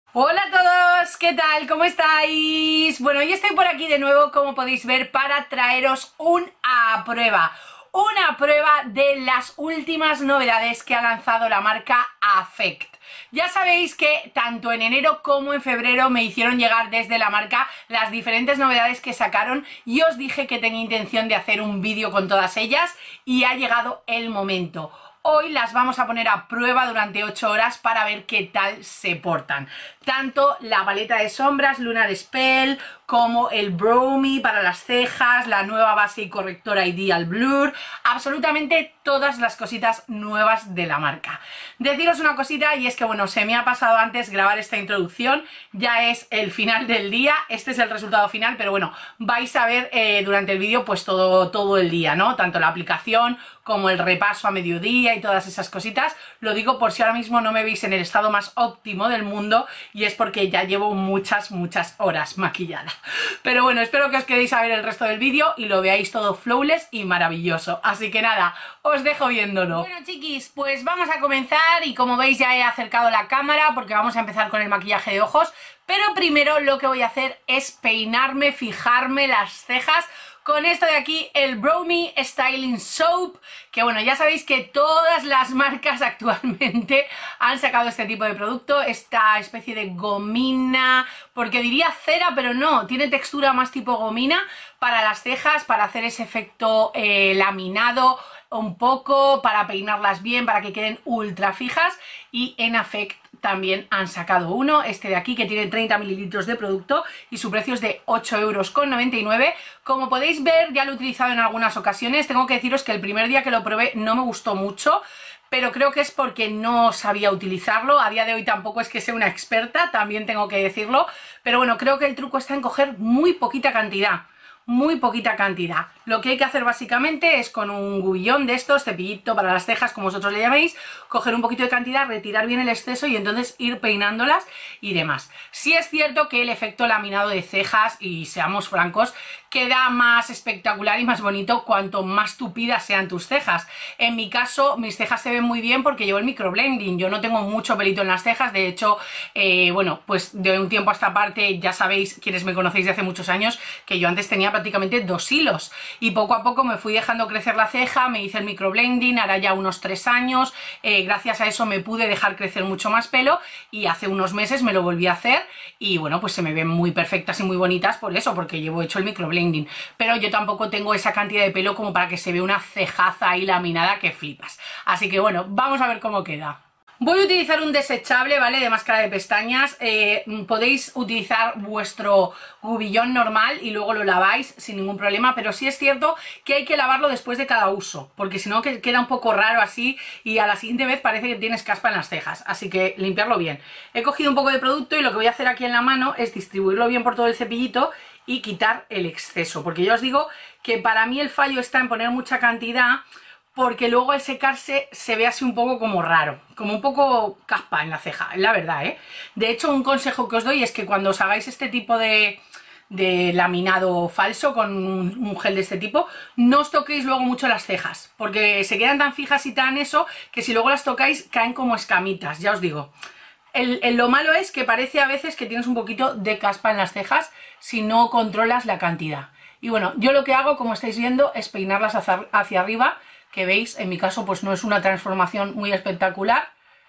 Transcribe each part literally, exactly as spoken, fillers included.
Hola a todos, ¿qué tal? ¿Cómo estáis? Bueno, hoy estoy por aquí de nuevo, como podéis ver, para traeros una prueba. Una prueba de las últimas novedades que ha lanzado la marca Affect. Ya sabéis que tanto en enero como en febrero me hicieron llegar desde la marca las diferentes novedades que sacaron y os dije que tenía intención de hacer un vídeo con todas ellas y ha llegado el momento. Hoy las vamos a poner a prueba durante ocho horas para ver qué tal se portan. Tanto la paleta de sombras Lunar Spell como el Brow Me para las cejas, la nueva base y correctora Ideal Blur, absolutamente todas las cositas nuevas de la marca. Deciros una cosita y es que bueno, se me ha pasado antes grabar esta introducción, ya es el final del día, este es el resultado final, pero bueno, vais a ver eh, durante el vídeo pues todo, todo el día, ¿no? Tanto la aplicación como el repaso a mediodía y todas esas cositas. Lo digo por si ahora mismo no me veis en el estado más óptimo del mundo y es porque ya llevo muchas, muchas horas maquillada. Pero bueno, espero que os quedéis a ver el resto del vídeo y lo veáis todo flawless y maravilloso. Así que nada, os dejo viéndolo. Bueno chiquis, pues vamos a comenzar y como veis ya he acercado la cámara porque vamos a empezar con el maquillaje de ojos. Pero primero lo que voy a hacer es peinarme, fijarme las cejas con esto de aquí, el Brow Me Styling Soap, que bueno, ya sabéis que todas las marcas actualmente han sacado este tipo de producto, esta especie de gomina, porque diría cera, pero no, tiene textura más tipo gomina para las cejas, para hacer ese efecto eh, laminado un poco, para peinarlas bien, para que queden ultra fijas. Y en Affect también han sacado uno, este de aquí, que tiene treinta mililitros de producto y su precio es de ocho euros con noventa y nueve. Como podéis ver, ya lo he utilizado en algunas ocasiones. Tengo que deciros que el primer día que lo probé no me gustó mucho, pero creo que es porque no sabía utilizarlo. A día de hoy tampoco es que sea una experta, también tengo que decirlo, pero bueno, creo que el truco está en coger muy poquita cantidad. Muy poquita cantidad. Lo que hay que hacer básicamente es con un gubillón de estos, cepillito para las cejas como vosotros le llaméis, coger un poquito de cantidad, retirar bien el exceso y entonces ir peinándolas y demás. Sí es cierto que el efecto laminado de cejas, y seamos francos, queda más espectacular y más bonito cuanto más tupidas sean tus cejas. En mi caso, mis cejas se ven muy bien porque llevo el microblending. Yo no tengo mucho pelito en las cejas, de hecho, eh, bueno, pues de un tiempo a esta parte, ya sabéis, quienes me conocéis de hace muchos años, que yo antes tenía prácticamente dos hilos y poco a poco me fui dejando crecer la ceja, me hice el microblending, ahora ya unos tres años, eh, gracias a eso me pude dejar crecer mucho más pelo y hace unos meses me lo volví a hacer y bueno, pues se me ven muy perfectas y muy bonitas por eso, porque llevo hecho el microblending, pero yo tampoco tengo esa cantidad de pelo como para que se vea una cejaza ahí laminada que flipas, así que bueno, vamos a ver cómo queda. Voy a utilizar un desechable, ¿vale? De máscara de pestañas. Eh, podéis utilizar vuestro gubillón normal y luego lo laváis sin ningún problema, pero sí es cierto que hay que lavarlo después de cada uso, porque si no que queda un poco raro así y a la siguiente vez parece que tienes caspa en las cejas, así que limpiarlo bien. He cogido un poco de producto y lo que voy a hacer aquí en la mano es distribuirlo bien por todo el cepillito y quitar el exceso, porque yo os digo que para mí el fallo está en poner mucha cantidad, porque luego al secarse se ve así un poco como raro, como un poco caspa en la ceja, es la verdad, ¿eh? De hecho, un consejo que os doy es que cuando os hagáis este tipo de, de laminado falso con un, un gel de este tipo, no os toquéis luego mucho las cejas, porque se quedan tan fijas y tan eso, que si luego las tocáis caen como escamitas, ya os digo. El, el, lo malo es que parece a veces que tienes un poquito de caspa en las cejas si no controlas la cantidad. Y bueno, yo lo que hago, como estáis viendo, es peinarlas hacia, hacia arriba, que veis, en mi caso pues no es una transformación muy espectacular,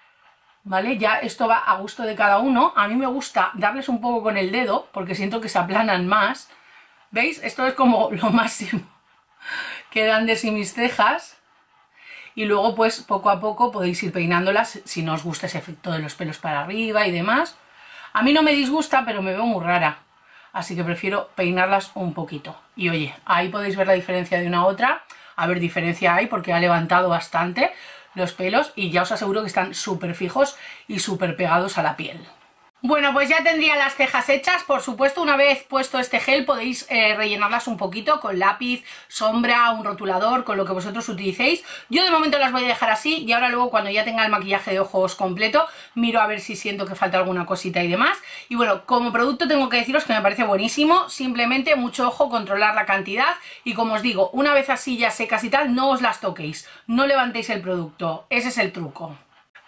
¿vale? Ya esto va a gusto de cada uno. A mí me gusta darles un poco con el dedo porque siento que se aplanan más. ¿Veis? Esto es como lo máximo que dan de sí mis cejas. Y luego pues poco a poco podéis ir peinándolas si no os gusta ese efecto de los pelos para arriba y demás. A mí no me disgusta, pero me veo muy rara, así que prefiero peinarlas un poquito. Y oye, ahí podéis ver la diferencia de una a otra. A ver, diferencia hay porque ha levantado bastante los pelos y ya os aseguro que están súper fijos y súper pegados a la piel. Bueno, pues ya tendría las cejas hechas. Por supuesto, una vez puesto este gel podéis eh, rellenarlas un poquito con lápiz, sombra, un rotulador, con lo que vosotros utilicéis. Yo de momento las voy a dejar así y ahora luego cuando ya tenga el maquillaje de ojos completo miro a ver si siento que falta alguna cosita y demás. Y bueno, como producto tengo que deciros que me parece buenísimo. Simplemente mucho ojo, controlar la cantidad y como os digo, una vez así ya secas y tal, no os las toquéis, no levantéis el producto, ese es el truco.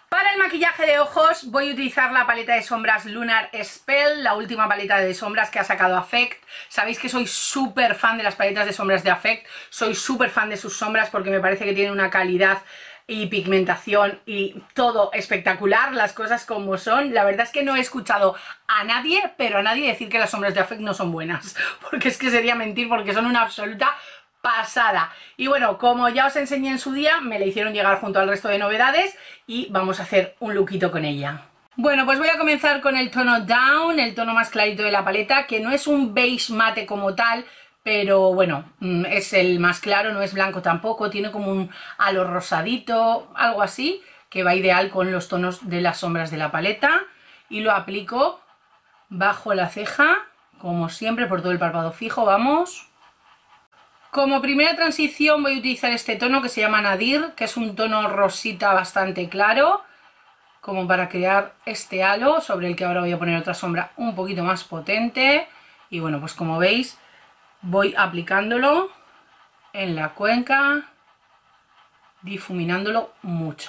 Para el maquillaje de ojos voy a utilizar la paleta de sombras Lunar Spell, la última paleta de sombras que ha sacado Affect. Sabéis que soy súper fan de las paletas de sombras de Affect, soy súper fan de sus sombras porque me parece que tienen una calidad y pigmentación y todo espectacular, las cosas como son. La verdad es que no he escuchado a nadie, pero a nadie decir que las sombras de Affect no son buenas, porque es que sería mentir, porque son una absoluta pasada. Y bueno, como ya os enseñé en su día, me la hicieron llegar junto al resto de novedades y vamos a hacer un lookito con ella. Bueno, pues voy a comenzar con el tono Down, el tono más clarito de la paleta, que no es un beige mate como tal, pero bueno, es el más claro, no es blanco tampoco, tiene como un halo rosadito, algo así, que va ideal con los tonos de las sombras de la paleta. Y lo aplico bajo la ceja, como siempre, por todo el párpado fijo, vamos. Como primera transición voy a utilizar este tono que se llama Nadir, que es un tono rosita bastante claro, como para crear este halo, sobre el que ahora voy a poner otra sombra un poquito más potente. Y bueno, pues como veis, voy aplicándolo en la cuenca, difuminándolo mucho.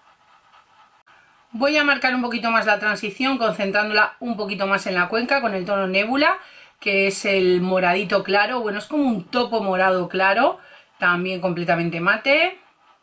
Voy a marcar un poquito más la transición, concentrándola un poquito más en la cuenca con el tono Nebula, que es el moradito claro. Bueno, es como un topo morado claro, también completamente mate.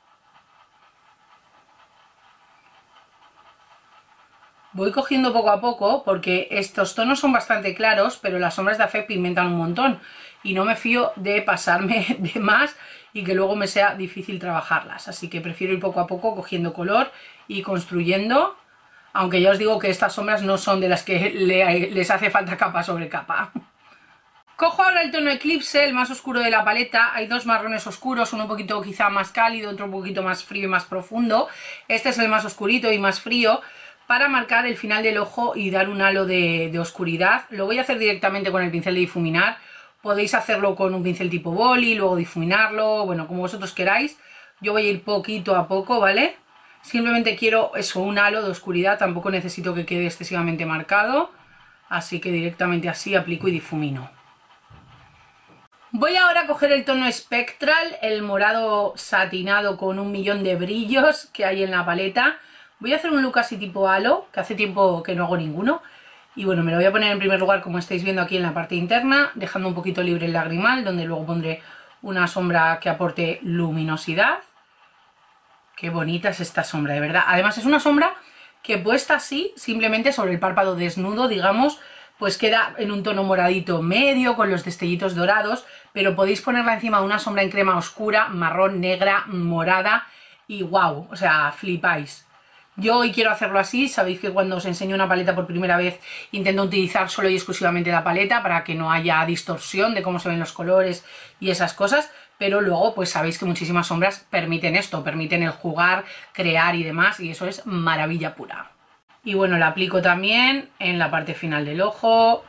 Voy cogiendo poco a poco porque estos tonos son bastante claros, pero las sombras de Affect pigmentan un montón y no me fío de pasarme de más y que luego me sea difícil trabajarlas, así que prefiero ir poco a poco cogiendo color y construyendo, aunque ya os digo que estas sombras no son de las que les hace falta capa sobre capa. Cojo ahora el tono Eclipse, el más oscuro de la paleta. Hay dos marrones oscuros, uno un poquito quizá más cálido, otro un poquito más frío y más profundo. Este es el más oscurito y más frío, para marcar el final del ojo y dar un halo de, de oscuridad. Lo voy a hacer directamente con el pincel de difuminar. Podéis hacerlo con un pincel tipo boli, luego difuminarlo, bueno, como vosotros queráis. Yo voy a ir poquito a poco, ¿vale? Simplemente quiero eso, un halo de oscuridad, tampoco necesito que quede excesivamente marcado. Así que directamente así aplico y difumino. Voy ahora a coger el tono Spectral, el morado satinado con un millón de brillos que hay en la paleta. Voy a hacer un look así tipo halo, que hace tiempo que no hago ninguno. Y bueno, me lo voy a poner en primer lugar, como estáis viendo aquí en la parte interna, dejando un poquito libre el lagrimal, donde luego pondré una sombra que aporte luminosidad. Qué bonita es esta sombra, de verdad. Además es una sombra que puesta así, simplemente sobre el párpado desnudo, digamos, pues queda en un tono moradito medio, con los destellitos dorados, pero podéis ponerla encima de una sombra en crema oscura, marrón, negra, morada, y wow, o sea, flipáis. Yo hoy quiero hacerlo así. Sabéis que cuando os enseño una paleta por primera vez intento utilizar solo y exclusivamente la paleta para que no haya distorsión de cómo se ven los colores y esas cosas, pero luego pues sabéis que muchísimas sombras permiten esto, permiten el jugar, crear y demás, y eso es maravilla pura. Y bueno, la aplico también en la parte final del ojo.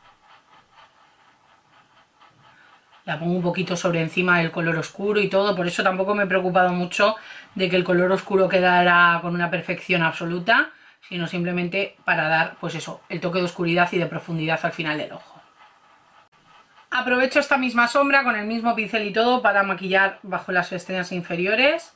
La pongo un poquito sobre encima del color oscuro y todo, por eso tampoco me he preocupado mucho de que el color oscuro quedara con una perfección absoluta, sino simplemente para dar, pues eso, el toque de oscuridad y de profundidad al final del ojo. Aprovecho esta misma sombra con el mismo pincel y todo para maquillar bajo las pestañas inferiores.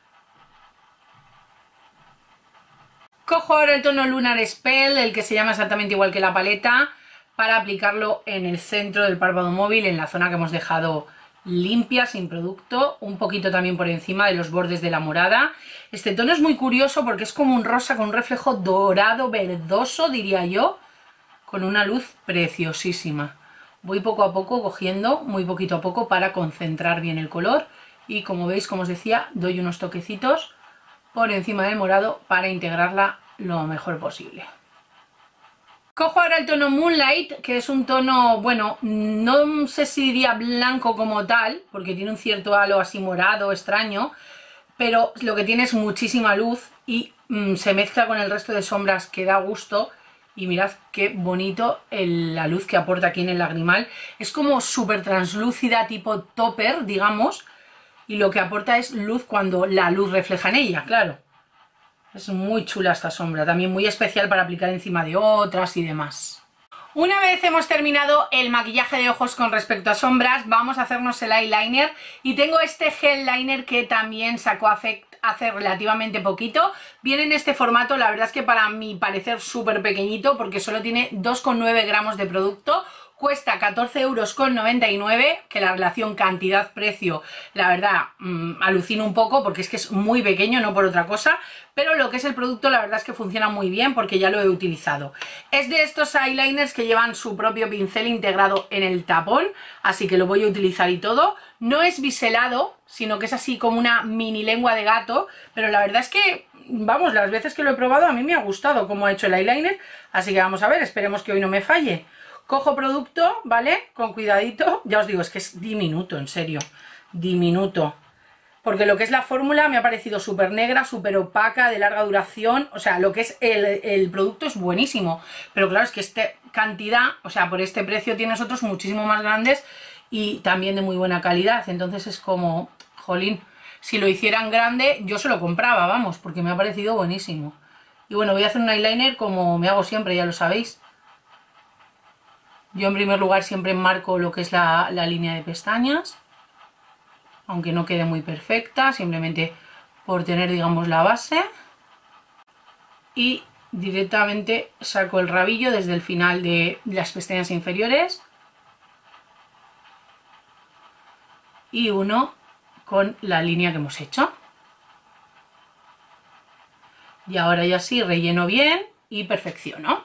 Cojo ahora el tono Lunar Spell, el que se llama exactamente igual que la paleta, para aplicarlo en el centro del párpado móvil, en la zona que hemos dejado limpia, sin producto, un poquito también por encima de los bordes de la morada. Este tono es muy curioso porque es como un rosa con un reflejo dorado, verdoso, diría yo, con una luz preciosísima. Voy poco a poco cogiendo, muy poquito a poco, para concentrar bien el color, y como veis, como os decía, doy unos toquecitos por encima del morado para integrarla lo mejor posible. Cojo ahora el tono Moonlight, que es un tono, bueno, no sé si diría blanco como tal, porque tiene un cierto halo así morado, extraño, pero lo que tiene es muchísima luz y mmm, se mezcla con el resto de sombras que da gusto. Y mirad qué bonito el, la luz que aporta aquí en el lagrimal. Es como súper translúcida, tipo topper, digamos, y lo que aporta es luz cuando la luz refleja en ella, claro. Es muy chula esta sombra, también muy especial para aplicar encima de otras y demás. Una vez hemos terminado el maquillaje de ojos con respecto a sombras, vamos a hacernos el eyeliner. Y tengo este gel liner que también sacó Affect hace relativamente poquito. Viene en este formato, la verdad es que para mi parecer súper pequeñito, porque solo tiene dos coma nueve gramos de producto. Cuesta catorce euros con noventa y nueve, que la relación cantidad-precio, la verdad, mmm, alucino un poco porque es que es muy pequeño, no por otra cosa, pero lo que es el producto la verdad es que funciona muy bien porque ya lo he utilizado. Es de estos eyeliners que llevan su propio pincel integrado en el tapón, así que lo voy a utilizar y todo. No es biselado, sino que es así como una mini lengua de gato, pero la verdad es que, vamos, las veces que lo he probado a mí me ha gustado cómo ha hecho el eyeliner, así que vamos a ver, esperemos que hoy no me falle. Cojo producto, ¿vale? Con cuidadito. Ya os digo, es que es diminuto, en serio. Diminuto. Porque lo que es la fórmula me ha parecido súper negra, súper opaca, de larga duración. O sea, lo que es el, el producto es buenísimo. Pero claro, es que esta cantidad, o sea, por este precio tienes otros muchísimo más grandes y también de muy buena calidad. Entonces es como, jolín, si lo hicieran grande yo se lo compraba, vamos, porque me ha parecido buenísimo. Y bueno, voy a hacer un eyeliner como me hago siempre, ya lo sabéis. Yo en primer lugar siempre enmarco lo que es la, la línea de pestañas, aunque no quede muy perfecta, simplemente por tener, digamos, la base. Y directamente saco el rabillo desde el final de las pestañas inferiores. Y uno con la línea que hemos hecho. Y ahora ya sí relleno bien y perfecciono.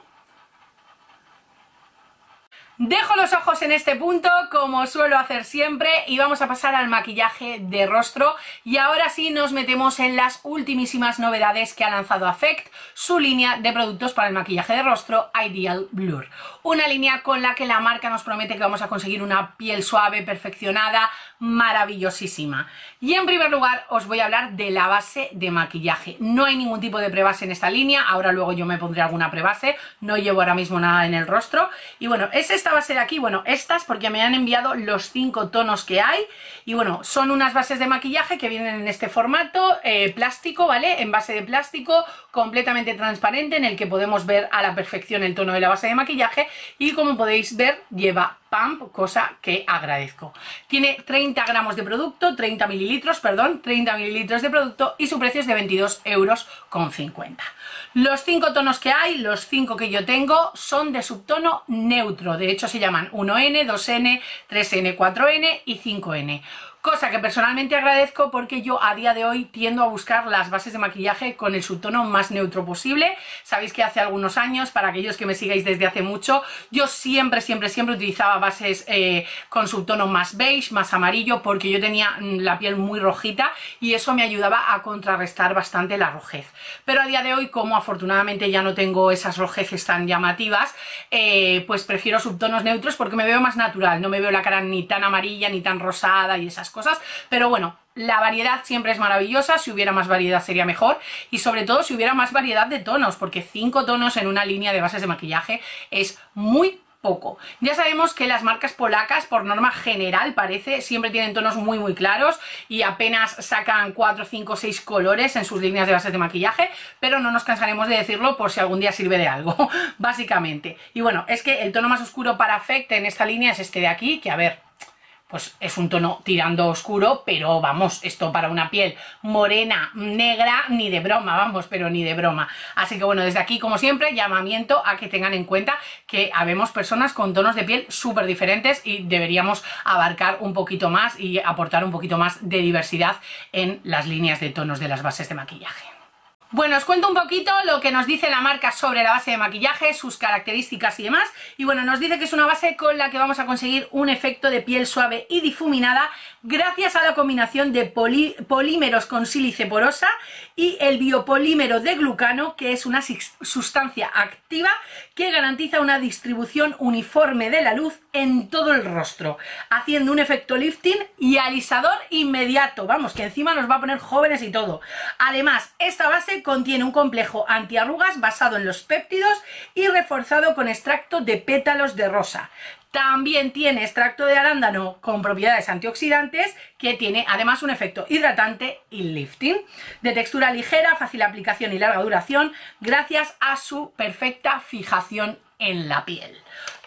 Dejo los ojos en este punto, como suelo hacer siempre, y vamos a pasar al maquillaje de rostro. Y ahora sí nos metemos en las ultimísimas novedades que ha lanzado Affect, su línea de productos para el maquillaje de rostro Ideal Blur. Una línea con la que la marca nos promete que vamos a conseguir una piel suave, perfeccionada, maravillosísima. Y en primer lugar os voy a hablar de la base de maquillaje. No hay ningún tipo de prebase en esta línea, ahora luego yo me pondré alguna prebase, no llevo ahora mismo nada en el rostro. Y bueno, es esta base de aquí, bueno, estas porque me han enviado los cinco tonos que hay. Y bueno, son unas bases de maquillaje que vienen en este formato, eh, plástico, ¿vale? En base de plástico, completamente transparente, en el que podemos ver a la perfección el tono de la base de maquillaje. Y como podéis ver, lleva pump, cosa que agradezco. Tiene treinta gramos de producto, treinta mililitros, perdón, treinta mililitros de producto y su precio es de veintidós euros con cincuenta. Los cinco tonos que hay, los cinco que yo tengo, son de subtono neutro. De hecho se llaman uno ene, dos ene, tres ene, cuatro ene y cinco ene. Cosa que personalmente agradezco porque yo a día de hoy tiendo a buscar las bases de maquillaje con el subtono más neutro posible. Sabéis que hace algunos años, para aquellos que me sigáis desde hace mucho, yo siempre, siempre, siempre utilizaba bases eh, con subtono más beige, más amarillo, porque yo tenía la piel muy rojita y eso me ayudaba a contrarrestar bastante la rojez. Pero a día de hoy, como afortunadamente ya no tengo esas rojeces tan llamativas, eh, pues prefiero subtonos neutros porque me veo más natural, no me veo la cara ni tan amarilla ni tan rosada y esas cosas. cosas, pero bueno, la variedad siempre es maravillosa, si hubiera más variedad sería mejor y sobre todo si hubiera más variedad de tonos, porque cinco tonos en una línea de bases de maquillaje es muy poco. Ya sabemos que las marcas polacas, por norma general parece, siempre tienen tonos muy muy claros y apenas sacan cuatro, cinco, seis colores en sus líneas de bases de maquillaje, pero no nos cansaremos de decirlo por si algún día sirve de algo, básicamente. Y bueno, es que el tono más oscuro para Affect en esta línea es este de aquí, que a ver, pues es un tono tirando oscuro, pero vamos, esto para una piel morena, negra, ni de broma, vamos, pero ni de broma. Así que bueno, desde aquí, como siempre, llamamiento a que tengan en cuenta que habemos personas con tonos de piel súper diferentes y deberíamos abarcar un poquito más y aportar un poquito más de diversidad en las líneas de tonos de las bases de maquillaje. Bueno, os cuento un poquito lo que nos dice la marca sobre la base de maquillaje, sus características y demás. Y bueno, nos dice que es una base con la que vamos a conseguir un efecto de piel suave y difuminada gracias a la combinación de poli polímeros con sílice porosa y el biopolímero de glucano, que es una sustancia activa que garantiza una distribución uniforme de la luz en todo el rostro, haciendo un efecto lifting y alisador inmediato. Vamos, que encima nos va a poner jóvenes y todo. Además, esta base contiene un complejo antiarrugas basado en los péptidos y reforzado con extracto de pétalos de rosa. También tiene extracto de arándano con propiedades antioxidantes, que tiene además un efecto hidratante y lifting. De textura ligera, fácil aplicación y larga duración, gracias a su perfecta fijación en la piel.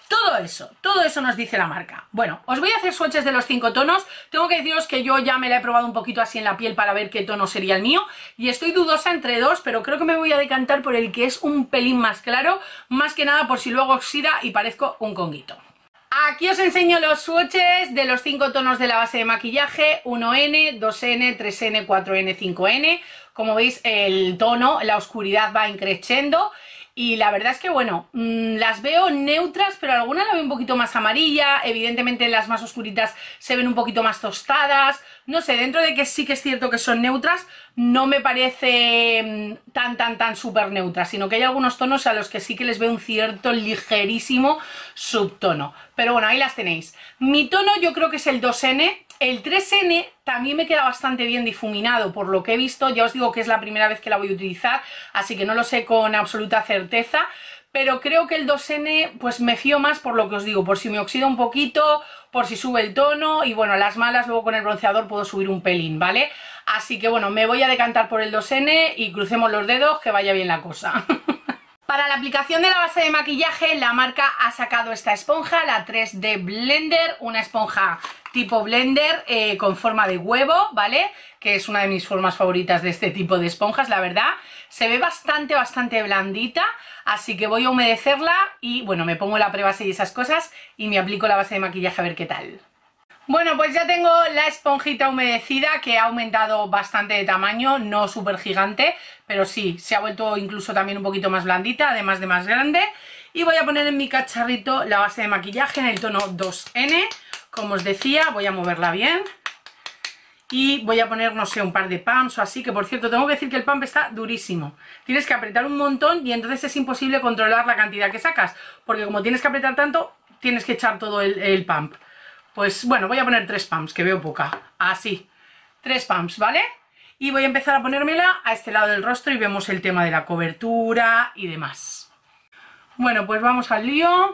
Todo eso, todo eso nos dice la marca. Bueno, os voy a hacer swatches de los cinco tonos. Tengo que deciros que yo ya me la he probado un poquito así en la piel para ver qué tono sería el mío. Y estoy dudosa entre dos, pero creo que me voy a decantar por el que es un pelín más claro. Más que nada por si luego oxida y parezco un conguito. Aquí os enseño los swatches de los cinco tonos de la base de maquillaje. uno ene, dos ene, tres ene, cuatro ene, cinco ene. Como veis, el tono, la oscuridad va increciendo. Y la verdad es que, bueno, mmm, las veo neutras, pero alguna la veo un poquito más amarilla. Evidentemente las más oscuritas se ven un poquito más tostadas. No sé, dentro de que sí que es cierto que son neutras, no me parece mmm, tan, tan, tan súper neutras, sino que hay algunos tonos a los que sí que les veo un cierto ligerísimo subtono. Pero bueno, ahí las tenéis. Mi tono yo creo que es el dos ene. El tres ene también me queda bastante bien difuminado por lo que he visto. Ya os digo que es la primera vez que la voy a utilizar, así que no lo sé con absoluta certeza. Pero creo que el dos ene pues me fío más por lo que os digo, por si me oxida un poquito, por si sube el tono. Y bueno, las malas luego con el bronceador puedo subir un pelín, ¿vale? Así que bueno, me voy a decantar por el dos ene y crucemos los dedos que vaya bien la cosa. Para la aplicación de la base de maquillaje, la marca ha sacado esta esponja, la tres D Blender, una esponja tipo blender eh, con forma de huevo, ¿vale? Que es una de mis formas favoritas de este tipo de esponjas, la verdad. Se ve bastante, bastante blandita, así que voy a humedecerla y, bueno, me pongo la prebase y esas cosas y me aplico la base de maquillaje a ver qué tal. Bueno, pues ya tengo la esponjita humedecida, que ha aumentado bastante de tamaño, no súper gigante, pero sí, se ha vuelto incluso también un poquito más blandita, además de más grande. Y voy a poner en mi cacharrito la base de maquillaje en el tono dos ene, como os decía, voy a moverla bien. Y voy a poner, no sé, un par de pumps o así, que por cierto, tengo que decir que el pump está durísimo. Tienes que apretar un montón y entonces es imposible controlar la cantidad que sacas, porque como tienes que apretar tanto, tienes que echar todo el, el pump. Pues bueno, voy a poner tres pumps, que veo poca. Así, tres pumps, ¿vale? Y voy a empezar a ponérmela a este lado del rostro y vemos el tema de la cobertura y demás. Bueno, pues vamos al lío.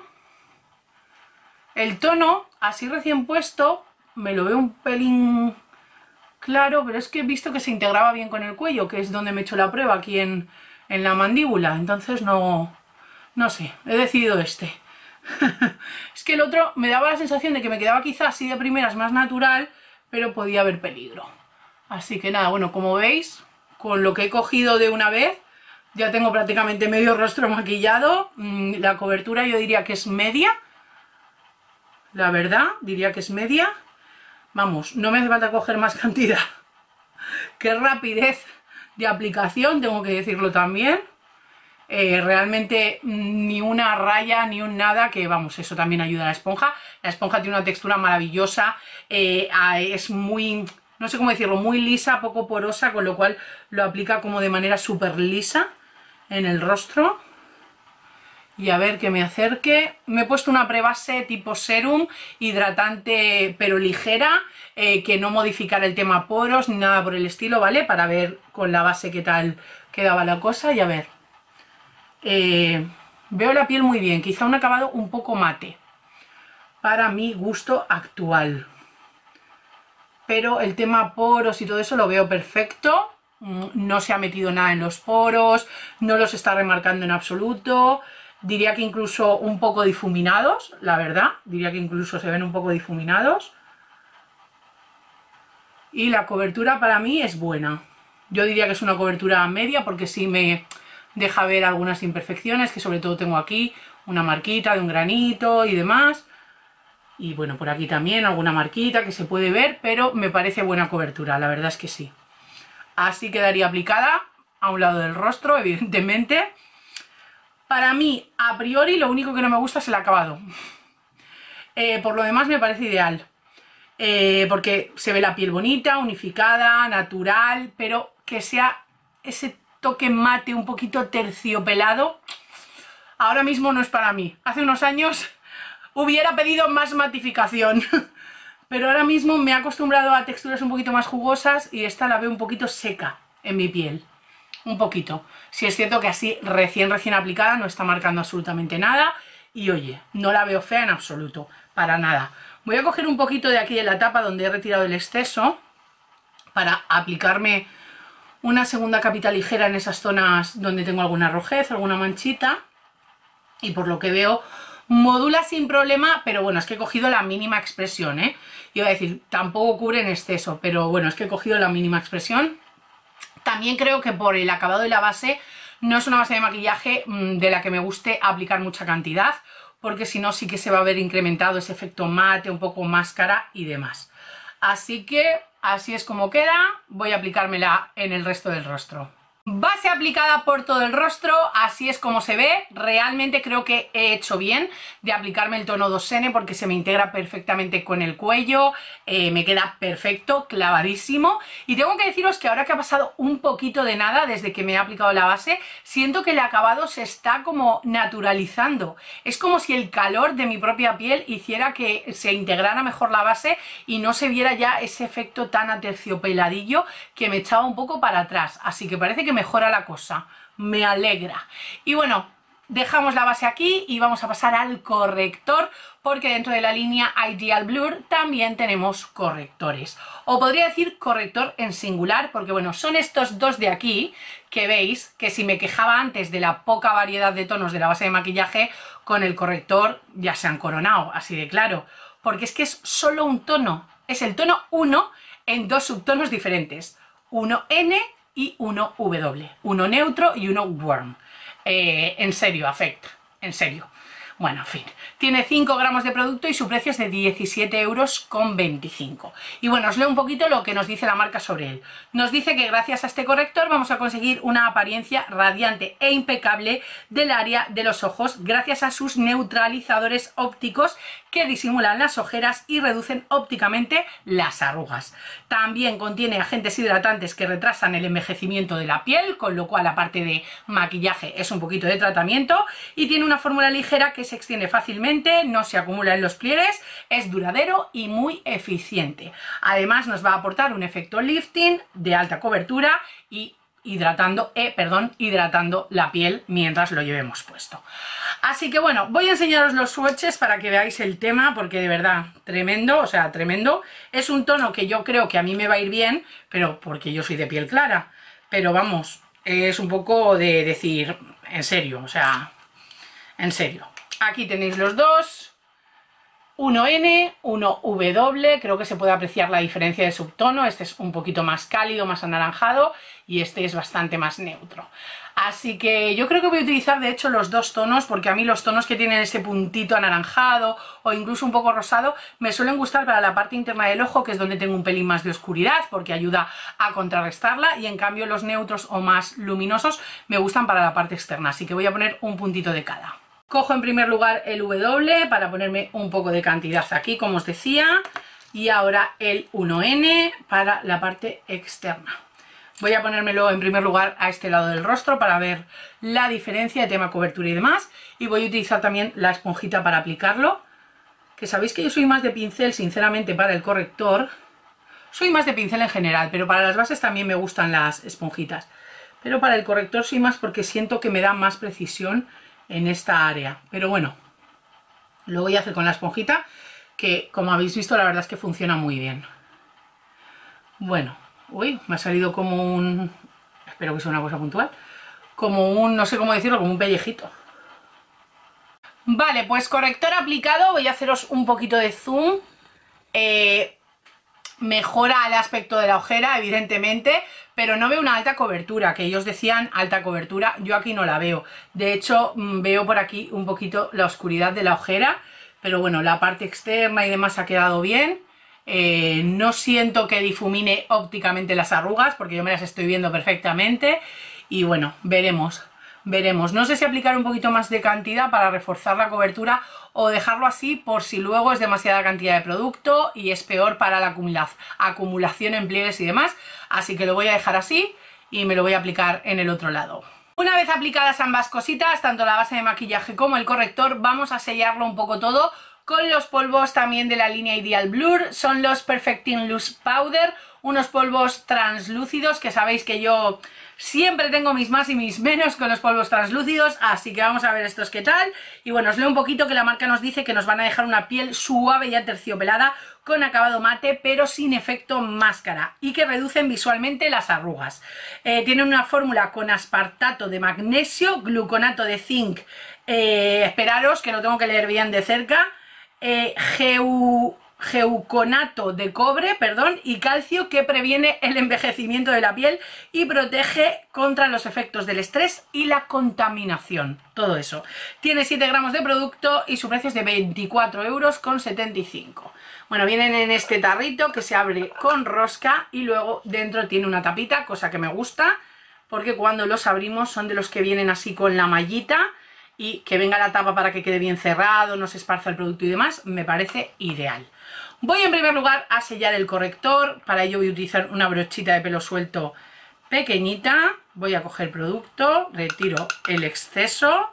El tono, así recién puesto, me lo veo un pelín claro, pero es que he visto que se integraba bien con el cuello, que es donde me he hecho la prueba, aquí en, en la mandíbula. Entonces no, no sé, he decidido este. Es que el otro me daba la sensación de que me quedaba quizás así de primeras más natural, pero podía haber peligro. Así que nada, bueno, como veis, con lo que he cogido de una vez, ya tengo prácticamente medio rostro maquillado. La cobertura yo diría que es media. La verdad, diría que es media. Vamos, no me hace falta coger más cantidad. Qué rapidez de aplicación, tengo que decirlo también. Eh, realmente ni una raya ni un nada, que vamos, eso también ayuda a la esponja. La esponja tiene una textura maravillosa, eh, es muy, no sé cómo decirlo, muy lisa, poco porosa, con lo cual lo aplica como de manera súper lisa en el rostro. Y a ver que me acerque, me he puesto una prebase tipo serum, hidratante pero ligera, eh, que no modificara el tema poros ni nada por el estilo, ¿vale? Para ver con la base qué tal quedaba la cosa. Y a ver, Eh, veo la piel muy bien, quizá un acabado un poco mate para mi gusto actual, pero el tema poros y todo eso lo veo perfecto. No se ha metido nada en los poros, no los está remarcando en absoluto. Diría que incluso un poco difuminados, la verdad, diría que incluso se ven un poco difuminados. Y la cobertura para mí es buena, yo diría que es una cobertura media, porque sí me deja ver algunas imperfecciones, que sobre todo tengo aquí una marquita de un granito y demás. Y bueno, por aquí también alguna marquita que se puede ver, pero me parece buena cobertura, la verdad es que sí. Así quedaría aplicada a un lado del rostro, evidentemente. Para mí, a priori, lo único que no me gusta es el acabado. Eh, por lo demás me parece ideal. Eh, porque se ve la piel bonita, unificada, natural, pero que sea ese toque mate un poquito terciopelado, ahora mismo no es para mí. Hace unos años hubiera pedido más matificación, pero ahora mismo me he acostumbrado a texturas un poquito más jugosas y esta la veo un poquito seca en mi piel, un poquito. Si es cierto que así recién recién aplicada no está marcando absolutamente nada y oye, no la veo fea en absoluto, para nada. Voy a coger un poquito de aquí de la tapa donde he retirado el exceso para aplicarme una segunda capita ligera en esas zonas donde tengo alguna rojez, alguna manchita. Y por lo que veo modula sin problema, pero bueno, es que he cogido la mínima expresión, ¿eh? Iba a decir, tampoco cubre en exceso, pero bueno, es que he cogido la mínima expresión. También creo que por el acabado de la base no es una base de maquillaje mmm, de la que me guste aplicar mucha cantidad, porque si no sí que se va a ver incrementado ese efecto mate, un poco máscara y demás. Así que así es como queda, voy a aplicármela en el resto del rostro. Base aplicada por todo el rostro, así es como se ve. Realmente creo que he hecho bien de aplicarme el tono dos ene porque se me integra perfectamente con el cuello, eh, me queda perfecto, clavadísimo. Y tengo que deciros que ahora que ha pasado un poquito de nada desde que me he aplicado la base, siento que el acabado se está como naturalizando. Es como si el calor de mi propia piel hiciera que se integrara mejor la base y no se viera ya ese efecto tan aterciopeladillo que me echaba un poco para atrás. Así que parece que mejora la cosa, me alegra. Y bueno, dejamos la base aquí y vamos a pasar al corrector, porque dentro de la línea Ideal Blur también tenemos correctores, o podría decir corrector en singular, porque bueno, son estos dos de aquí que veis que si me quejaba antes de la poca variedad de tonos de la base de maquillaje, con el corrector ya se han coronado, así de claro, porque es que es solo un tono, es el tono uno en dos subtonos diferentes, uno ene y uno W, uno neutro y uno warm. Eh, en serio, afecta, en serio. Bueno, en fin, tiene cinco gramos de producto y su precio es de diecisiete euros con veinticinco. Y bueno, os leo un poquito lo que nos dice la marca sobre él. Nos dice que gracias a este corrector vamos a conseguir una apariencia radiante e impecable del área de los ojos gracias a sus neutralizadores ópticos que disimulan las ojeras y reducen ópticamente las arrugas. También contiene agentes hidratantes que retrasan el envejecimiento de la piel, con lo cual aparte de maquillaje es un poquito de tratamiento, y tiene una fórmula ligera que se extiende fácilmente, no se acumula en los pliegues, es duradero y muy eficiente. Además nos va a aportar un efecto lifting de alta cobertura y hidratando, eh, perdón, hidratando la piel mientras lo llevemos puesto. Así que bueno, voy a enseñaros los swatches para que veáis el tema, porque de verdad, tremendo, o sea, tremendo. Es un tono que yo creo que a mí me va a ir bien, pero porque yo soy de piel clara. Pero vamos, es un poco de decir, en serio, o sea, en serio. Aquí tenéis los dos, uno ene, uno W, creo que se puede apreciar la diferencia de subtono, este es un poquito más cálido, más anaranjado y este es bastante más neutro. Así que yo creo que voy a utilizar de hecho los dos tonos, porque a mí los tonos que tienen ese puntito anaranjado o incluso un poco rosado me suelen gustar para la parte interna del ojo, que es donde tengo un pelín más de oscuridad, porque ayuda a contrarrestarla, y en cambio los neutros o más luminosos me gustan para la parte externa, así que voy a poner un puntito de cada. Cojo en primer lugar el W para ponerme un poco de cantidad aquí, como os decía, y ahora el uno ene para la parte externa. Voy a ponérmelo en primer lugar a este lado del rostro para ver la diferencia de tema cobertura y demás, y voy a utilizar también la esponjita para aplicarlo, que sabéis que yo soy más de pincel sinceramente para el corrector, soy más de pincel en general, pero para las bases también me gustan las esponjitas, pero para el corrector soy más porque siento que me da más precisión en esta área. Pero bueno, lo voy a hacer con la esponjita, que como habéis visto la verdad es que funciona muy bien. Bueno, uy, me ha salido como un, espero que sea una cosa puntual, como un, no sé cómo decirlo, como un pellejito. Vale, pues corrector aplicado, voy a haceros un poquito de zoom. eh, Mejora el aspecto de la ojera, evidentemente, pero no veo una alta cobertura, que ellos decían alta cobertura, yo aquí no la veo. De hecho, veo por aquí un poquito la oscuridad de la ojera, pero bueno, la parte externa y demás ha quedado bien. Eh, no siento que difumine ópticamente las arrugas, porque yo me las estoy viendo perfectamente, y bueno, veremos. Veremos, no sé si aplicar un poquito más de cantidad para reforzar la cobertura o dejarlo así por si luego es demasiada cantidad de producto y es peor para la acumulación en pliegues y demás, así que lo voy a dejar así y me lo voy a aplicar en el otro lado. Una vez aplicadas ambas cositas, tanto la base de maquillaje como el corrector, vamos a sellarlo un poco todo con los polvos también de la línea Ideal Blur. Son los Perfecting Loose Powder, unos polvos translúcidos que sabéis que yo siempre tengo mis más y mis menos con los polvos translúcidos, así que vamos a ver estos qué tal. Y bueno, os leo un poquito que la marca nos dice que nos van a dejar una piel suave y aterciopelada con acabado mate pero sin efecto máscara y que reducen visualmente las arrugas. Eh, tienen una fórmula con aspartato de magnesio, gluconato de zinc eh, esperaros que lo tengo que leer bien de cerca, eh, geu, geuconato de cobre, perdón, y calcio, que previene el envejecimiento de la piel y protege contra los efectos del estrés y la contaminación, todo eso. Tiene siete gramos de producto y su precio es de veinticuatro euros con setenta y cinco. Bueno, vienen en este tarrito que se abre con rosca y luego dentro tiene una tapita, cosa que me gusta, porque cuando los abrimos son de los que vienen así con la mallita y que venga la tapa para que quede bien cerrado, no se esparza el producto y demás, me parece ideal. Voy en primer lugar a sellar el corrector, para ello voy a utilizar una brochita de pelo suelto pequeñita, voy a coger producto, retiro el exceso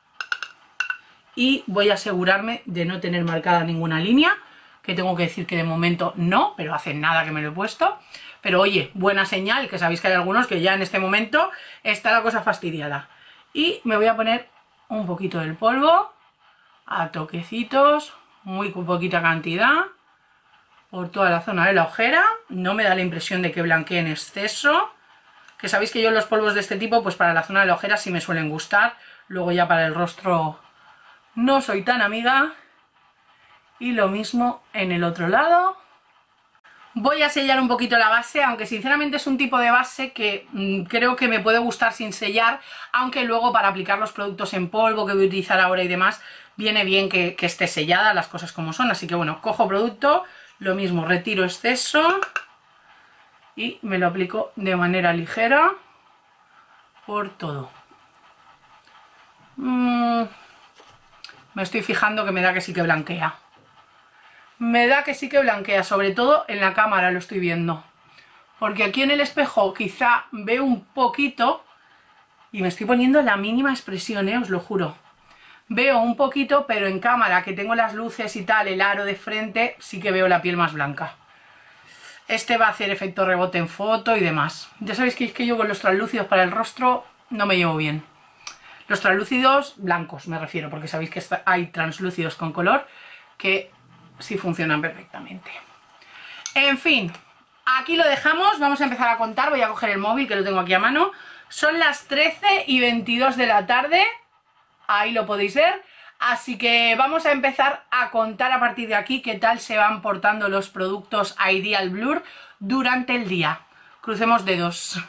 y voy a asegurarme de no tener marcada ninguna línea, que tengo que decir que de momento no, pero hace nada que me lo he puesto. Pero oye, buena señal, que sabéis que hay algunos que ya en este momento está la cosa fastidiada. Y me voy a poner un poquito del polvo, a toquecitos, muy poquita cantidad, por toda la zona de la ojera. No me da la impresión de que blanquee en exceso, que sabéis que yo los polvos de este tipo, pues para la zona de la ojera sí me suelen gustar, luego ya para el rostro no soy tan amiga. Y lo mismo en el otro lado. Voy a sellar un poquito la base, aunque sinceramente es un tipo de base que mmm, creo que me puede gustar sin sellar, aunque luego para aplicar los productos en polvo que voy a utilizar ahora y demás, viene bien que, que esté sellada, las cosas como son. Así que bueno, cojo producto, lo mismo, retiro exceso y me lo aplico de manera ligera por todo. Mm, me estoy fijando que me da que sí que blanquea. Me da que sí que blanquea, sobre todo en la cámara lo estoy viendo. Porque aquí en el espejo quizá veo un poquito, y me estoy poniendo la mínima expresión, ¿eh? Os lo juro. Veo un poquito, pero en cámara, que tengo las luces y tal, el aro de frente, sí que veo la piel más blanca. Este va a hacer efecto rebote en foto y demás. Ya sabéis que es que yo con los translúcidos para el rostro no me llevo bien. Los translúcidos blancos me refiero, porque sabéis que hay translúcidos con color que sí funcionan perfectamente. En fin, aquí lo dejamos, vamos a empezar a contar. Voy a coger el móvil, que lo tengo aquí a mano. Son las trece y veintidós de la tarde, ahí lo podéis ver. Así que vamos a empezar a contar a partir de aquí qué tal se van portando los productos Ideal Blur durante el día. Crucemos dedos.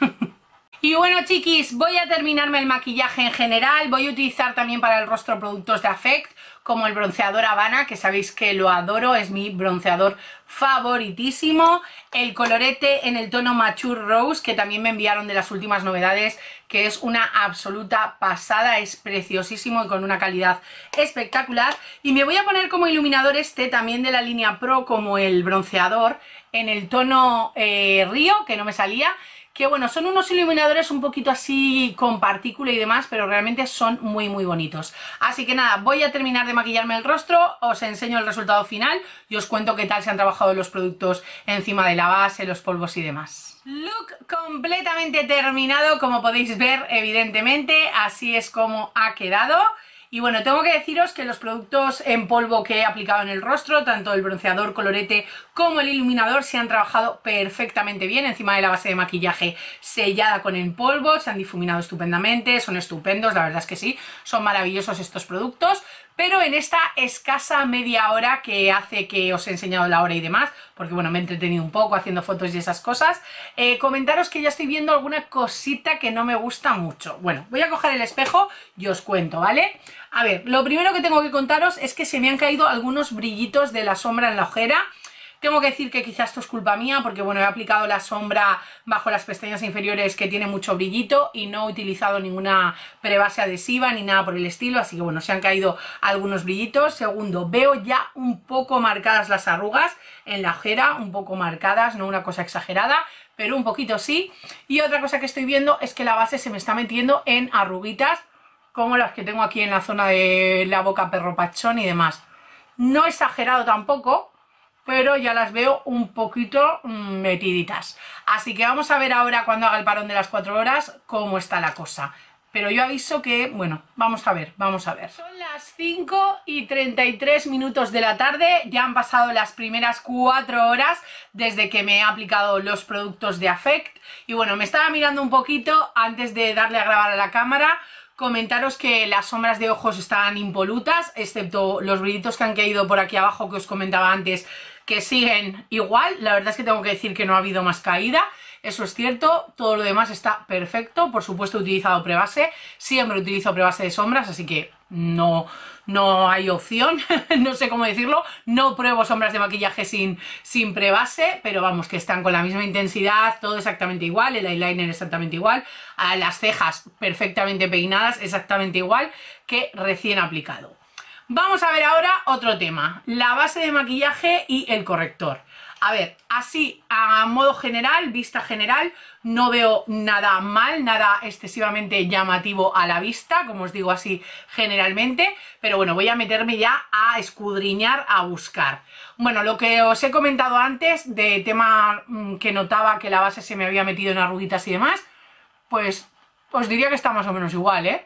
Y bueno, chiquis, voy a terminarme el maquillaje en general. Voy a utilizar también para el rostro productos de Affect, como el bronceador Habana, que sabéis que lo adoro, es mi bronceador favoritísimo. El colorete en el tono Mature Rose, que también me enviaron de las últimas novedades, que es una absoluta pasada, es preciosísimo y con una calidad espectacular. Y me voy a poner como iluminador este, también de la línea Pro, como el bronceador, en el tono eh, Río, que no me salía. Que bueno, son unos iluminadores un poquito así con partícula y demás, pero realmente son muy muy bonitos. Así que nada, voy a terminar de maquillarme el rostro, os enseño el resultado final y os cuento qué tal se han trabajado los productos encima de la base, los polvos y demás. Look completamente terminado, como podéis ver, evidentemente, así es como ha quedado. Y bueno, tengo que deciros que los productos en polvo que he aplicado en el rostro, tanto el bronceador, colorete como el iluminador, se han trabajado perfectamente bien encima de la base de maquillaje sellada con el polvo, se han difuminado estupendamente, son estupendos, la verdad es que sí, son maravillosos estos productos. Pero en esta escasa media hora que hace que os he enseñado la hora y demás, porque bueno, me he entretenido un poco haciendo fotos y esas cosas, eh, comentaros que ya estoy viendo alguna cosita que no me gusta mucho. Bueno, voy a coger el espejo y os cuento, ¿vale? A ver, lo primero que tengo que contaros es que se me han caído algunos brillitos de la sombra en la ojera. Tengo que decir que quizás esto es culpa mía, porque bueno, he aplicado la sombra bajo las pestañas inferiores que tiene mucho brillito y no he utilizado ninguna prebase adhesiva ni nada por el estilo, así que bueno, se han caído algunos brillitos. Segundo, veo ya un poco marcadas las arrugas en la ojera, un poco marcadas, no una cosa exagerada, pero un poquito sí. Y otra cosa que estoy viendo es que la base se me está metiendo en arruguitas, como las que tengo aquí en la zona de la boca perro pachón y demás. No exagerado tampoco, pero ya las veo un poquito metiditas. Así que vamos a ver ahora, cuando haga el parón de las cuatro horas, cómo está la cosa. Pero yo aviso que, bueno, vamos a ver, vamos a ver. Son las cinco y treinta y tres minutos de la tarde, ya han pasado las primeras cuatro horas desde que me he aplicado los productos de Affect. Y bueno, me estaba mirando un poquito antes de darle a grabar a la cámara Comentaros que las sombras de ojos están impolutas, excepto los brillitos que han caído por aquí abajo que os comentaba antes, que siguen igual. La verdad es que tengo que decir que no ha habido más caída, eso es cierto. Todo lo demás está perfecto. Por supuesto he utilizado prebase, siempre utilizo prebase de sombras, así que no, no hay opción, no sé cómo decirlo, no pruebo sombras de maquillaje sin, sin prebase, pero vamos, que están con la misma intensidad, todo exactamente igual, el eyeliner exactamente igual, a las cejas perfectamente peinadas, exactamente igual que recién aplicado. Vamos a ver ahora otro tema, la base de maquillaje y el corrector. A ver, así a modo general, vista general, no veo nada mal, nada excesivamente llamativo a la vista, como os digo así generalmente, pero bueno, voy a meterme ya a escudriñar, a buscar. Bueno, lo que os he comentado antes de tema mmm, que notaba que la base se me había metido en arruguitas y demás, pues os diría que está más o menos igual, ¿eh?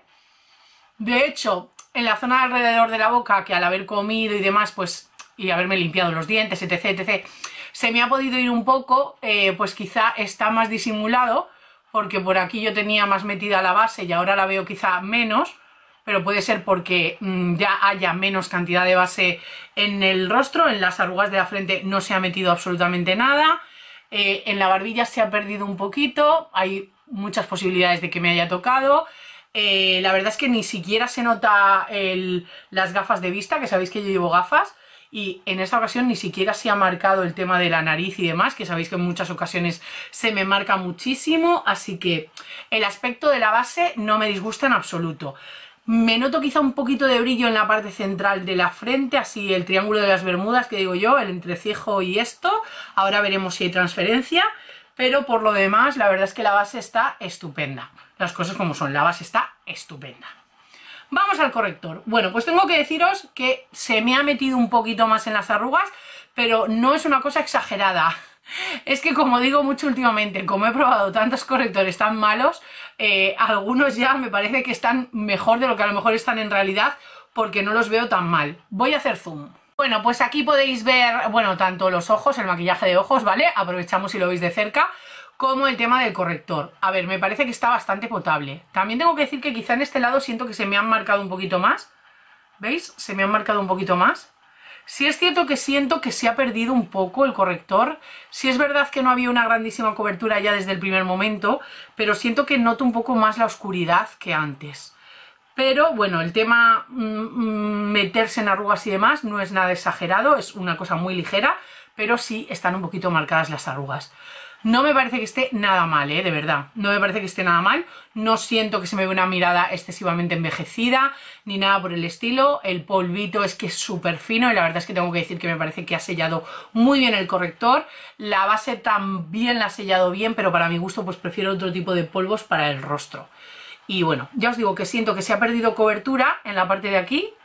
De hecho, en la zona alrededor de la boca, que al haber comido y demás, pues, y haberme limpiado los dientes, etc, etcétera, se me ha podido ir un poco, eh, pues quizá está más disimulado, porque por aquí yo tenía más metida la base y ahora la veo quizá menos, pero puede ser porque mmm, ya haya menos cantidad de base en el rostro. En las arrugas de la frente no se ha metido absolutamente nada, eh, en la barbilla se ha perdido un poquito, hay muchas posibilidades de que me haya tocado. Eh, la verdad es que ni siquiera se nota el, las gafas de vista, que sabéis que yo llevo gafas, y en esta ocasión ni siquiera se ha marcado el tema de la nariz y demás, que sabéis que en muchas ocasiones se me marca muchísimo, así que el aspecto de la base no me disgusta en absoluto. Me noto quizá un poquito de brillo en la parte central de la frente, así el triángulo de las Bermudas que digo yo, el entrecejo y esto. Ahora veremos si hay transferencia, pero por lo demás la verdad es que la base está estupenda. Las cosas como son, la base está estupenda. Vamos al corrector. Bueno, pues tengo que deciros que se me ha metido un poquito más en las arrugas, pero no es una cosa exagerada. Es que, como digo mucho últimamente, como he probado tantos correctores tan malos, eh, algunos ya me parece que están mejor de lo que a lo mejor están en realidad, porque no los veo tan mal. Voy a hacer zoom. Bueno, pues aquí podéis ver, bueno, tanto los ojos, el maquillaje de ojos, ¿vale? Aprovechamos y lo veis de cerca, como el tema del corrector. A ver, me parece que está bastante potable. También tengo que decir que quizá en este lado siento que se me han marcado un poquito más. ¿Veis? Se me han marcado un poquito más. Sí es cierto que siento que se ha perdido un poco el corrector. Sí es verdad que no había una grandísima cobertura ya desde el primer momento, pero siento que noto un poco más la oscuridad que antes. Pero bueno, el tema mmm, meterse en arrugas y demás no es nada exagerado, es una cosa muy ligera, pero sí están un poquito marcadas las arrugas. No me parece que esté nada mal, ¿eh? De verdad, no me parece que esté nada mal. No siento que se me vea una mirada excesivamente envejecida, ni nada por el estilo. El polvito es que es súper fino y la verdad es que tengo que decir que me parece que ha sellado muy bien el corrector. La base también la ha sellado bien, pero para mi gusto pues prefiero otro tipo de polvos para el rostro. Y bueno, ya os digo que siento que se ha perdido cobertura en la parte de aquí.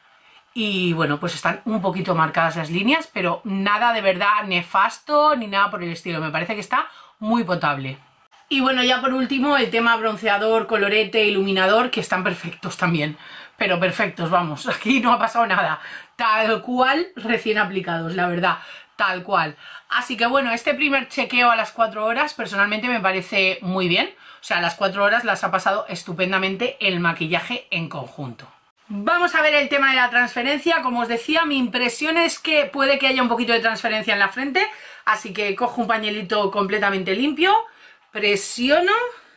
Y bueno, pues están un poquito marcadas las líneas, pero nada de verdad nefasto ni nada por el estilo. Me parece que está muy potable. Y bueno, ya por último, el tema bronceador, colorete, iluminador, que están perfectos también. Pero perfectos, vamos, aquí no ha pasado nada. Tal cual, recién aplicados, la verdad, tal cual. Así que bueno, este primer chequeo a las cuatro horas personalmente me parece muy bien. O sea, a las cuatro horas las ha pasado estupendamente el maquillaje en conjunto. Vamos a ver el tema de la transferencia. Como os decía, mi impresión es que puede que haya un poquito de transferencia en la frente, así que cojo un pañuelito completamente limpio, presiono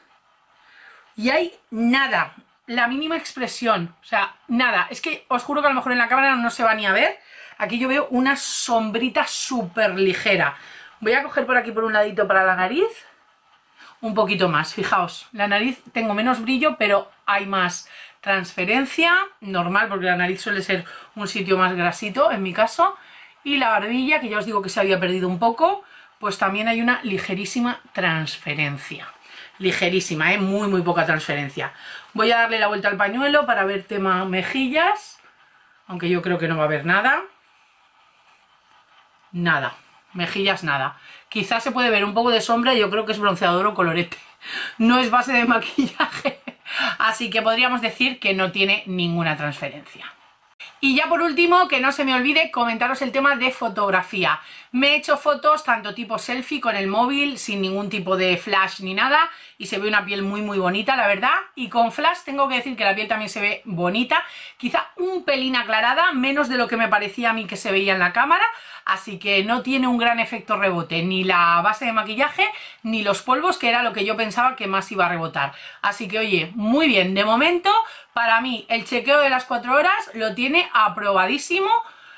y hay nada, la mínima expresión, o sea, nada. Es que os juro que a lo mejor en la cámara no se va ni a ver. Aquí yo veo una sombrita súper ligera. Voy a coger por aquí por un ladito para la nariz, un poquito más, fijaos, la nariz tengo menos brillo, pero hay más transferencia, normal, porque la nariz suele ser un sitio más grasito en mi caso, y la barbilla, que ya os digo que se había perdido un poco, pues también hay una ligerísima transferencia, ligerísima, ¿eh? Muy muy poca transferencia. Voy a darle la vuelta al pañuelo para ver tema mejillas, aunque yo creo que no va a haber nada, nada, mejillas nada. Quizás se puede ver un poco de sombra, yo creo que es bronceador o colorete, no es base de maquillaje. Así que podríamos decir que no tiene ninguna transferencia. Y ya por último, que no se me olvide comentaros el tema de fotografía. Me he hecho fotos tanto tipo selfie con el móvil, sin ningún tipo de flash ni nada, y se ve una piel muy muy bonita, la verdad. Y con flash tengo que decir que la piel también se ve bonita, quizá un pelín aclarada, menos de lo que me parecía a mí que se veía en la cámara, así que no tiene un gran efecto rebote, ni la base de maquillaje, ni los polvos, que era lo que yo pensaba que más iba a rebotar. Así que oye, muy bien, de momento, para mí el chequeo de las cuatro horas lo tiene aprobadísimo.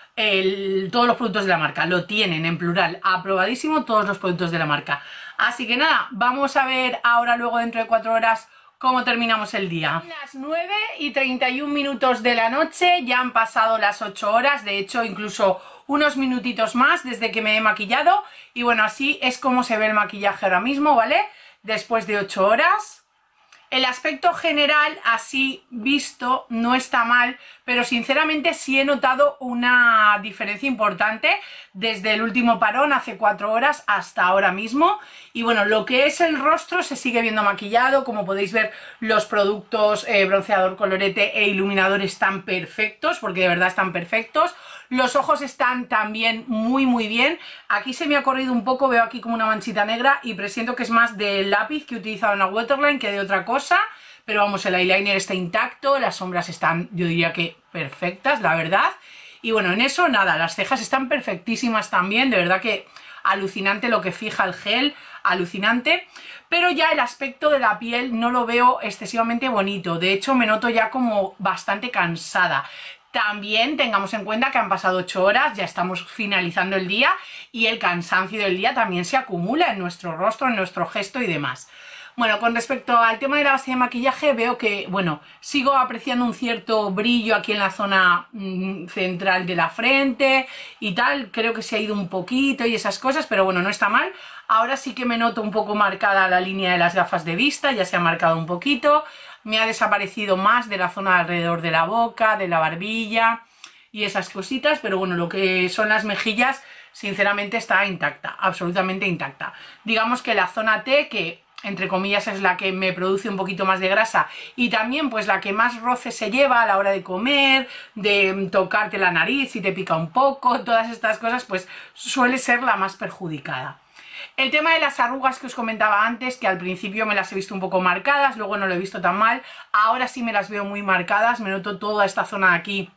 El, todos los productos de la marca lo tienen en plural, aprobadísimo todos los productos de la marca. Así que nada, vamos a ver ahora luego dentro de cuatro horas cómo terminamos el día. Las nueve y treinta y un minutos de la noche, ya han pasado las ocho horas, de hecho incluso unos minutitos más desde que me he maquillado. Y bueno, así es como se ve el maquillaje ahora mismo, ¿vale? Después de ocho horas. El aspecto general, así visto, no está mal, pero sinceramente sí he notado una diferencia importante desde el último parón, hace cuatro horas, hasta ahora mismo. Y bueno, lo que es el rostro se sigue viendo maquillado, como podéis ver, los productos eh, bronceador, colorete e iluminador están perfectos, porque de verdad están perfectos. Los ojos están también muy muy bien. Aquí se me ha corrido un poco, veo aquí como una manchita negra y presiento que es más del lápiz que he utilizado en la waterline que de otra cosa. Pero vamos, el eyeliner está intacto, las sombras están, yo diría que perfectas, la verdad. Y bueno, en eso nada, las cejas están perfectísimas también, de verdad que alucinante lo que fija el gel, alucinante. Pero ya el aspecto de la piel no lo veo excesivamente bonito, de hecho me noto ya como bastante cansada. También tengamos en cuenta que han pasado ocho horas, ya estamos finalizando el día y el cansancio del día también se acumula en nuestro rostro, en nuestro gesto y demás. Bueno, con respecto al tema de la base de maquillaje, veo que, bueno, sigo apreciando un cierto brillo aquí en la zona mmm, central de la frente y tal. Creo que se ha ido un poquito y esas cosas, pero bueno, no está mal. Ahora sí que me noto un poco marcada la línea de las gafas de vista, ya se ha marcado un poquito. Me ha desaparecido más de la zona alrededor de la boca, de la barbilla y esas cositas, pero bueno, lo que son las mejillas, sinceramente está intacta, absolutamente intacta. Digamos que la zona T, que entre comillas es la que me produce un poquito más de grasa y también pues la que más roce se lleva a la hora de comer, de tocarte la nariz si te pica un poco, todas estas cosas, pues suele ser la más perjudicada. El tema de las arrugas que os comentaba antes, que al principio me las he visto un poco marcadas, luego no lo he visto tan mal, ahora sí me las veo muy marcadas, me noto toda esta zona de aquí,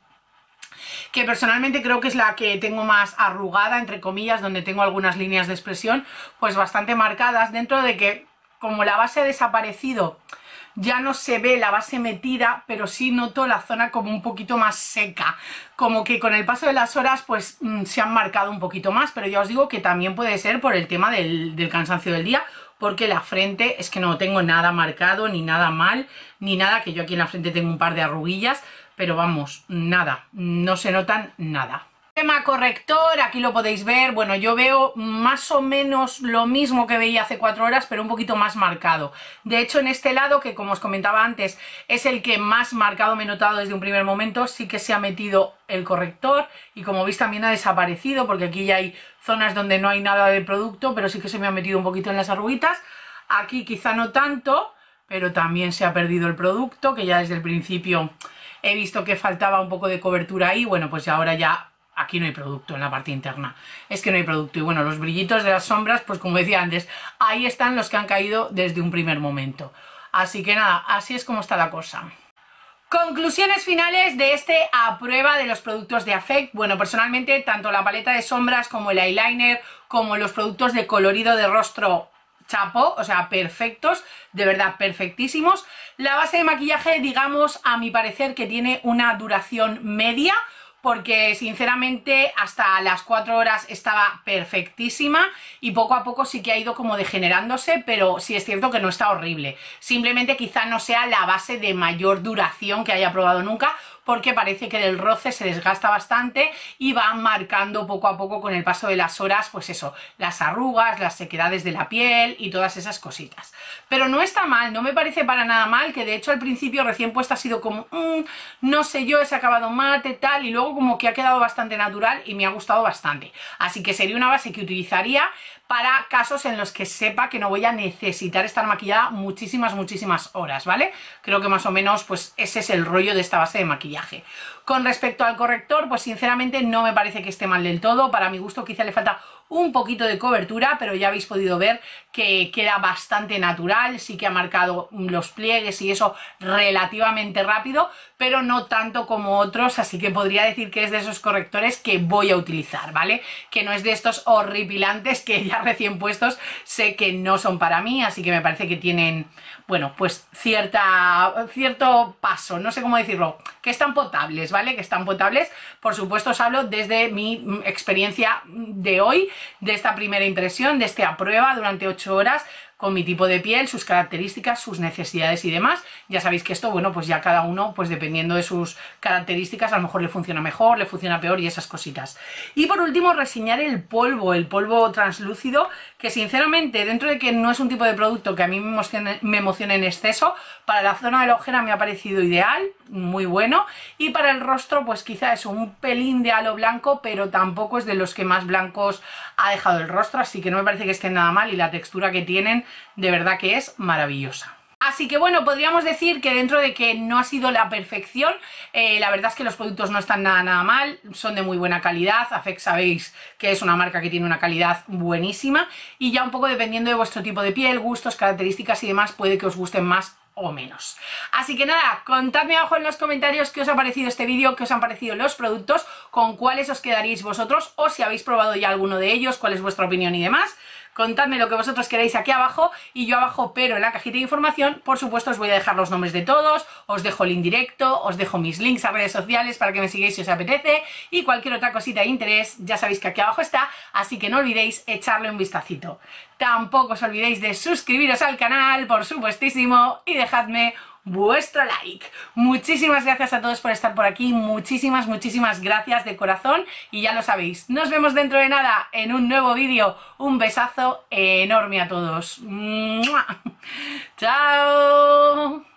que personalmente creo que es la que tengo más arrugada, entre comillas, donde tengo algunas líneas de expresión, pues bastante marcadas, dentro de que como la base ha desaparecido, ya no se ve la base metida, pero sí noto la zona como un poquito más seca, como que con el paso de las horas pues mmm, se han marcado un poquito más, pero ya os digo que también puede ser por el tema del, del cansancio del día, porque la frente es que no tengo nada marcado, ni nada mal, ni nada, que yo aquí en la frente tengo un par de arruguillas, pero vamos, nada, no se notan nada. Tema corrector, aquí lo podéis ver, bueno, yo veo más o menos lo mismo que veía hace cuatro horas, pero un poquito más marcado. De hecho, en este lado, que como os comentaba antes, es el que más marcado me he notado desde un primer momento, sí que se ha metido el corrector y como veis también ha desaparecido, porque aquí ya hay zonas donde no hay nada de producto, pero sí que se me ha metido un poquito en las arruguitas. Aquí quizá no tanto, pero también se ha perdido el producto, que ya desde el principio he visto que faltaba un poco de cobertura ahí, bueno, pues ahora ya aquí no hay producto en la parte interna, es que no hay producto. Y bueno, los brillitos de las sombras, pues como decía antes, ahí están los que han caído desde un primer momento. Así que nada, así es como está la cosa. Conclusiones finales de este a prueba de los productos de Affect. Bueno, personalmente tanto la paleta de sombras como el eyeliner, como los productos de colorido de rostro, chapó, o sea, perfectos, de verdad perfectísimos. La base de maquillaje, digamos, a mi parecer que tiene una duración media, porque sinceramente hasta las cuatro horas estaba perfectísima y poco a poco sí que ha ido como degenerándose, pero sí es cierto que no está horrible. Simplemente quizá no sea la base de mayor duración que haya probado nunca, porque parece que del roce se desgasta bastante y va marcando poco a poco con el paso de las horas, pues eso, las arrugas, las sequedades de la piel y todas esas cositas. Pero no está mal, no me parece para nada mal, que de hecho al principio recién puesta ha sido como, mmm, no sé yo, ese acabado mate, tal, y luego como que ha quedado bastante natural y me ha gustado bastante. Así que sería una base que utilizaría para casos en los que sepa que no voy a necesitar estar maquillada muchísimas, muchísimas horas, ¿vale? Creo que más o menos pues ese es el rollo de esta base de maquillaje. Con respecto al corrector, pues sinceramente no me parece que esté mal del todo. Para mi gusto quizá le falta un poquito de cobertura, pero ya habéis podido ver que queda bastante natural, sí que ha marcado los pliegues y eso relativamente rápido, pero no tanto como otros, así que podría decir que es de esos correctores que voy a utilizar, ¿vale? Que no es de estos horripilantes que ya recién puestos sé que no son para mí, así que me parece que tienen, bueno, pues cierta, cierto paso, no sé cómo decirlo, que están potables, ¿vale? Que están potables, por supuesto os hablo desde mi experiencia de hoy, de esta primera impresión, de esta prueba durante ocho horas, con mi tipo de piel, sus características, sus necesidades y demás. Ya sabéis que esto, bueno, pues ya cada uno, pues dependiendo de sus características, a lo mejor le funciona mejor, le funciona peor y esas cositas. Y por último, reseñar el polvo, el polvo translúcido, que sinceramente, dentro de que no es un tipo de producto que a mí me emocione, me emocione en exceso, para la zona de la ojera me ha parecido ideal, muy bueno, y para el rostro, pues quizá es un pelín de halo blanco, pero tampoco es de los que más blancos ha dejado el rostro, así que no me parece que estén nada mal y la textura que tienen de verdad que es maravillosa. Así que bueno, podríamos decir que dentro de que no ha sido la perfección, eh, la verdad es que los productos no están nada nada mal, son de muy buena calidad. Afex sabéis que es una marca que tiene una calidad buenísima y ya un poco dependiendo de vuestro tipo de piel, gustos, características y demás, puede que os gusten más o menos. Así que nada, contadme abajo en los comentarios qué os ha parecido este vídeo, qué os han parecido los productos, con cuáles os quedaréis vosotros o si habéis probado ya alguno de ellos, cuál es vuestra opinión y demás. Contadme lo que vosotros queréis aquí abajo y yo abajo, pero en la cajita de información, por supuesto, os voy a dejar los nombres de todos, os dejo el indirecto, os dejo mis links a redes sociales para que me sigáis si os apetece y cualquier otra cosita de interés, ya sabéis que aquí abajo está, así que no olvidéis echarle un vistacito. Tampoco os olvidéis de suscribiros al canal, por supuestísimo, y dejadme vuestro like. Muchísimas gracias a todos por estar por aquí, muchísimas, muchísimas gracias de corazón y ya lo sabéis, nos vemos dentro de nada en un nuevo vídeo. Un besazo enorme a todos. ¡Mua! ¡Chao!